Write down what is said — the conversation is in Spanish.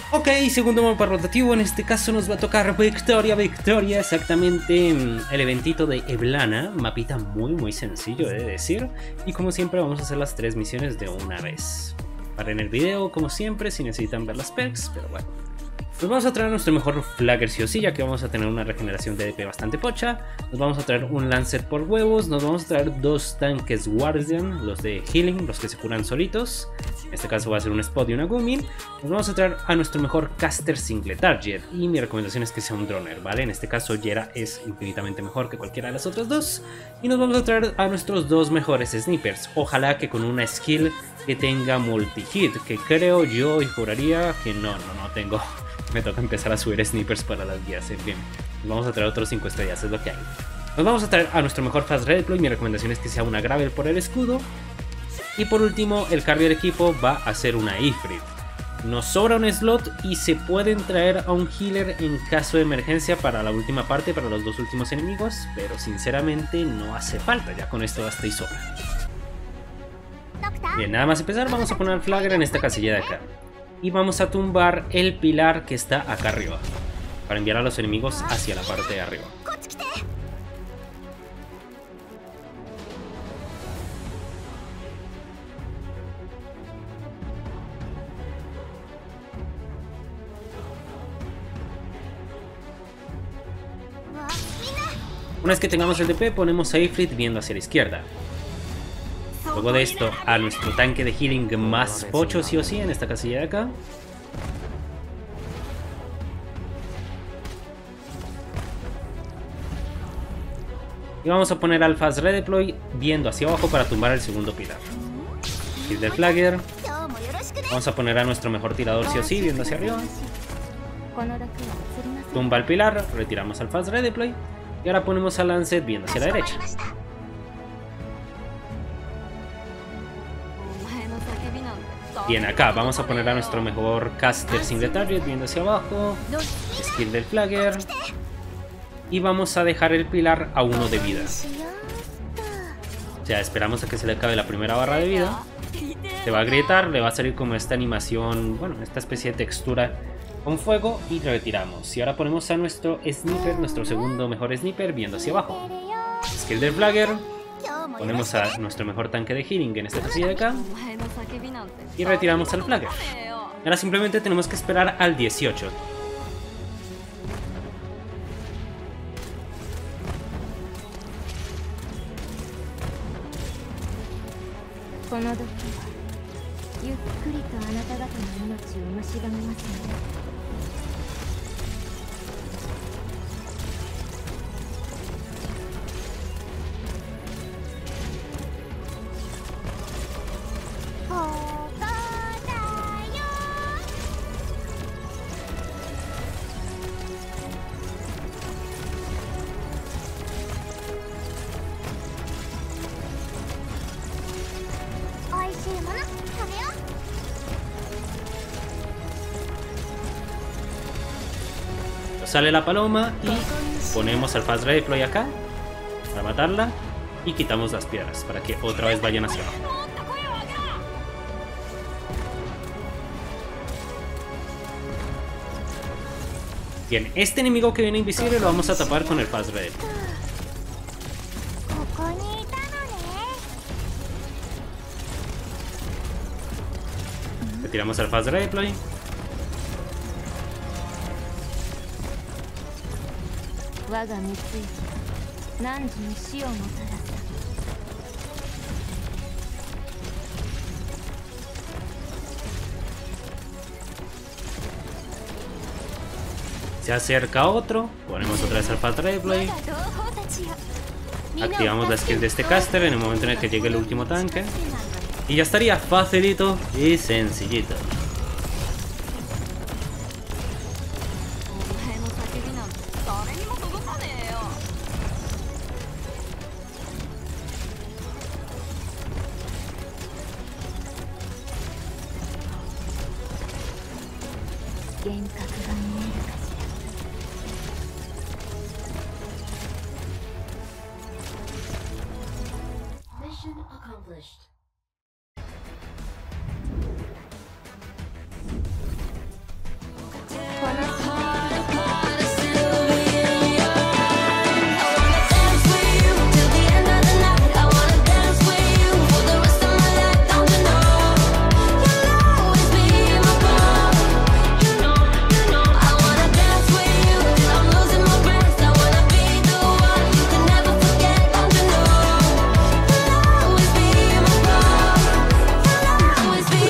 Ok, segundo mapa rotativo, en este caso nos va a tocar Victoria, exactamente el eventito de Eblana, mapita muy sencillo de decir, y como siempre vamos a hacer las 3 misiones de una vez. Paren el video como siempre si necesitan ver las perks, pero bueno. Nos vamos a traer nuestro mejor flagger sí o sí, ya que vamos a tener una regeneración de DP bastante pocha. Nos vamos a traer un Lancet por huevos. Nos vamos a traer 2 tanques Guardian, los de Healing, los que se curan solitos. En este caso va a ser un Spot y una Gumin. Nos vamos a traer a nuestro mejor caster single target. Y mi recomendación es que sea un droner, ¿vale? En este caso Yera es infinitamente mejor que cualquiera de las otras dos. Y nos vamos a traer a nuestros 2 mejores snipers. Ojalá que con una skill que tenga multi-hit, que creo yo y juraría que no tengo. Me toca empezar a subir snipers para las guías, en fin. Nos vamos a traer otros 5 estrellas, es lo que hay. Nos vamos a traer a nuestro mejor fast redeploy. Mi recomendación es que sea una Gravel por el escudo. Y por último, el carry del equipo va a ser una Ifrit. Nos sobra un slot y se pueden traer a un healer en caso de emergencia para la última parte, para los 2 últimos enemigos. Pero sinceramente no hace falta, ya con esto basta y sobra. Bien, nada más empezar, vamos a poner el flagger en esta casilla de acá. Y vamos a tumbar el pilar que está acá arriba, para enviar a los enemigos hacia la parte de arriba. Una vez que tengamos el DP, ponemos a Ifrit viendo hacia la izquierda. Luego de esto, a nuestro tanque de healing más pocho sí o sí en esta casilla de acá. Y vamos a poner al fast redeploy viendo hacia abajo para tumbar el segundo pilar. Kill del flagger. Vamos a poner a nuestro mejor tirador sí o sí viendo hacia arriba. Tumba el pilar, retiramos al fast redeploy. Y ahora ponemos al Lancet viendo hacia la derecha. Bien, acá vamos a poner a nuestro mejor caster single target viendo hacia abajo. Skill del flagger. Y vamos a dejar el pilar a 1 de vida. O sea, esperamos a que se le acabe la primera barra de vida. Se va a gritar, le va a salir como esta animación, bueno, esta especie de textura con fuego y lo retiramos. Y ahora ponemos a nuestro sniper, nuestro segundo mejor sniper, viendo hacia abajo. Skill del flagger. Ponemos a nuestro mejor tanque de healing en esta casilla de acá. Y retiramos al flagger. Ahora simplemente tenemos que esperar al 18. Sale la paloma y ponemos al fast redeploy acá para matarla y quitamos las piedras para que otra vez vayan hacia abajo. Bien, este enemigo que viene invisible lo vamos a tapar con el fast redeploy. Retiramos al fast redeploy. Se acerca otro, ponemos otra vez al fast redeploy. Activamos la skill de este caster en el momento en el que llegue el último tanque. Y ya estaría facilito y sencillito. Mission accomplished.